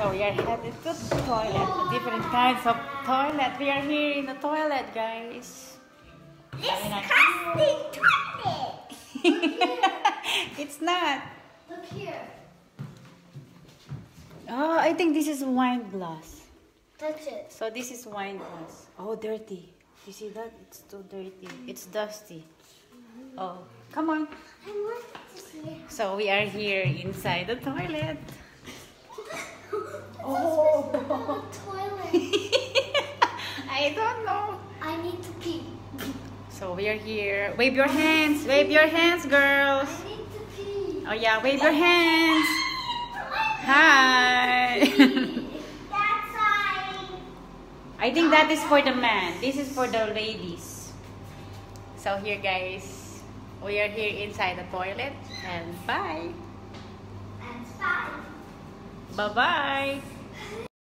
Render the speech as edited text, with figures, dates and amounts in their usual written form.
So we are headed to the toilet. Different kinds of toilet. We are here in the toilet, guys. Disgusting toilet! It's not. Look here. Oh, I think this is wine glass. Touch it. So this is wine glass. Oh, dirty. You see that? It's too dirty. It's dusty. Oh, come on. I want to see. So we are here inside the toilet. Oh, toilet. I don't know. I need to pee. So we are here. Wave your hands. Wave your hands, girls. I need to pee. Oh yeah, wave your hands. Hi. That's fine. I think that is for the man. This is for the ladies. So here, guys, we are here inside the toilet. And bye. That's fine. Bye-bye.